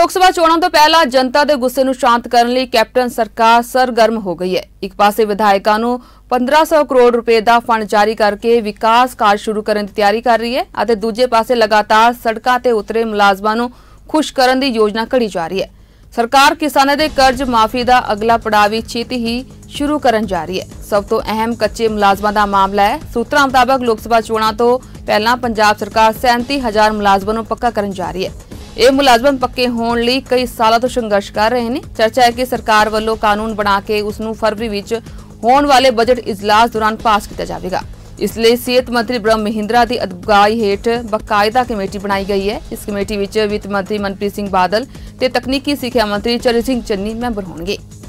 लोक सभा चोणां तो पहला जनता के गुस्से नूं शांत करने लई कैप्टन सरकार सरगर्म हो गई है। एक पासे विधायकों नूं 1500 करोड़ रुपए का फंड जारी करके विकास कार्य शुरू करने की तैयारी कर रही है और दूजे पासे लगातार सड़कों ते उतरे मुलाजमां नूं खुश करने की योजना घड़ी जा रही है। सरकार किसानों के कर्ज माफी का अगला पड़ाव भी छेती ही शुरू करन जा रही है। सब तो अहम कच्चे मुलाजमां का मामला है। सूत्रों मुताबक लोक सभा चोणां तो पहला पंजाब सरकार 37,000 मुलाजमां नूं पक्का करन जा रही है। ये मुलाजम पक्के होने लई कई सालों तो संघर्ष कर रहे हैं। चर्चा है कि सरकार वालों कानून बना के उसनूं फरवरी विच होने वाले बजट इजलास दौरान पास किया जाएगा। इसलिए सेहत मंत्री ब्रह्म महिंद्रा की अगुवाई हेठ बकायदा कमेटी बनाई गई है। इस कमेटी विच वित्त मंत्री मनप्रीत सिंह बादल ते तकनीकी सिक्ख्या मंत्री चरण सिंह चन्नी मैंबर होंगे।